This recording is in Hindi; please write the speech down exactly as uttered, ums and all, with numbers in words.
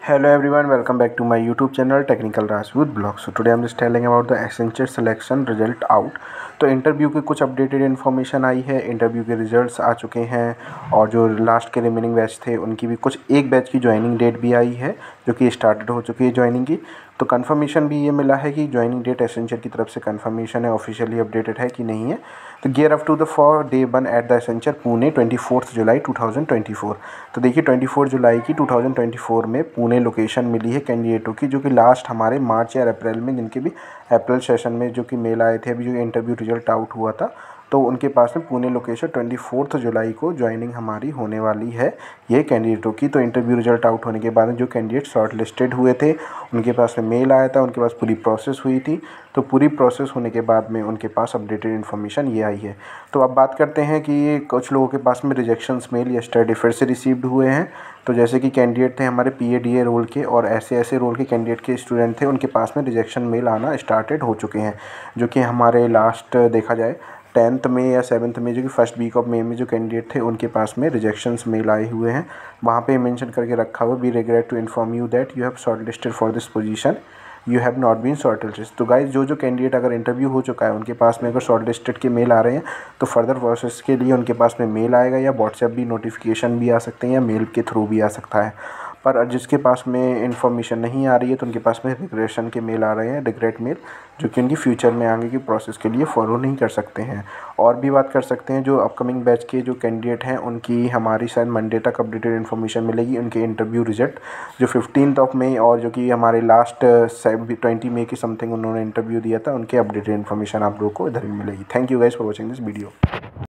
Hello everyone, welcome back to my YouTube channel Technical Rajput Blog. So today I'm just telling about the Accenture selection result out. तो इंटरव्यू के कुछ अपडेटेड इन्फॉर्मेशन आई है, इंटरव्यू के रिजल्ट्स आ चुके हैं और जो लास्ट के रिमेनिंग बैच थे उनकी भी कुछ एक बैच की ज्वाइनिंग डेट भी आई है जो कि स्टार्टेड हो चुकी है ज्वाइनिंग की। तो कंफर्मेशन भी ये मिला है कि ज्वाइनिंग डेट एसेंचर की तरफ से कंफर्मेशन है, ऑफिशियली अपडेटेड है कि नहीं है। तो gear up to the for day one at the Accenture Pune twenty fourth July two thousand twenty four. तो देखिए ट्वेंटी फोर जुलाई की टू थाउजेंड ट्वेंटी फोर में पुणे लोकेशन मिली है कैंडिडेटों की, जो कि लास्ट हमारे मार्च या अप्रैल में, जिनके भी अप्रैल सेशन में जो कि मेल आए थे, अभी जो इंटरव्यू रिजल्ट आउट हुआ था, तो उनके पास में Pune location twenty fourth July को ज्वाइनिंग हमारी होने वाली है ये कैंडिडेटों की। तो इंटरव्यू रिजल्ट आउट होने के बाद जो कैंडिडेट शॉर्ट लिस्टेड हुए थे उनके पास में मेल आया था, उनके पास पूरी प्रोसेस हुई थी। तो पूरी प्रोसेस होने के बाद में उनके पास अपडेटेड इन्फॉर्मेशन ये आई है। तो अब बात करते हैं कि कुछ लोगों के पास में रिजेक्शंस मेल यस्टरडे फिर से रिसीव्ड हुए हैं। तो जैसे कि कैंडिडेट थे हमारे P A D A role के और ऐसे ऐसे रोल के कैंडिडेट के स्टूडेंट थे, उनके पास में रिजेक्शन मेल आना स्टार्टेड हो चुके हैं, जो कि हमारे लास्ट देखा जाए टेंथ में या सेवन्थ में, जो कि फर्स्ट वीक ऑफ मे में जो कैंडिडेट थे उनके पास में रिजेक्शंस मेल आए हुए हैं। वहाँ पे मेंशन करके रखा हुआ, we regret to inform you that you have short listed for this position, you have not been short listed. तो गाइज जो जो कैंडिडेट अगर इंटरव्यू हो चुका है उनके पास में अगर शॉर्ट लिस्टेड के मेल आ रहे हैं तो फर्दर प्रोसेस के लिए उनके पास में मेल आएगा, या व्हाट्सएप भी नोटिफिकेशन भी आ सकते हैं या मेल के थ्रू भी आ सकता है। पर जिसके पास में इन्फॉर्मेशन नहीं आ रही है तो उनके पास में रिग्रेशन के मेल आ रहे हैं, रिग्रेट मेल, जो कि उनकी फ्यूचर में आगे की प्रोसेस के लिए फॉलो नहीं कर सकते हैं। और भी बात कर सकते हैं जो अपकमिंग बैच के जो कैंडिडेट हैं उनकी हमारी शायद मंडे तक अपडेटेड इन्फॉर्मेशन मिलेगी, उनके इंटरव्यू रिजल्ट जो फिफ्टीन ऑफ मई और जो कि हमारे लास्ट ट्वेंटी मई की समथिंग उन्होंने इंटरव्यू दिया था, उनके अपडेटेड इन्फॉर्मेशन आप लोगों को इधर भी मिलेगी। Thank you guys for watching this video.